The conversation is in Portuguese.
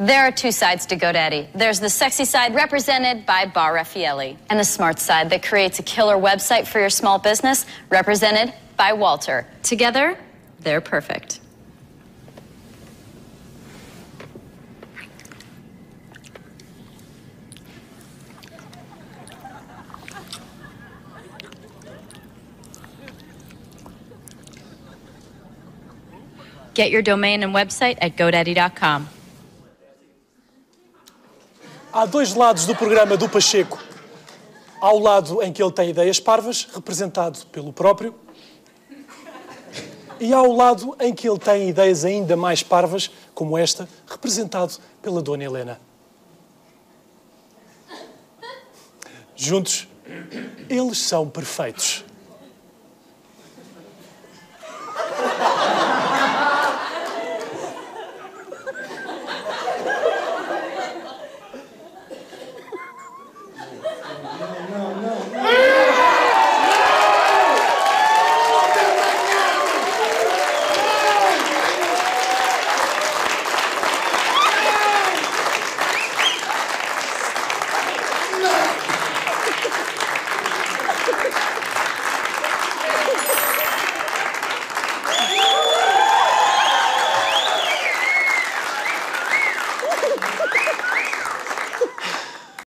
There are two sides to GoDaddy. There's the sexy side represented by Bar Raffaelli, and the smart side that creates a killer website for your small business represented by Walter. Together, they're perfect. Get your domain and website at GoDaddy.com. Há dois lados do programa do Pacheco. Há o lado em que ele tem ideias parvas, representado pelo próprio, e há o lado em que ele tem ideias ainda mais parvas, como esta, representado pela Dona Helena. Juntos, eles são perfeitos.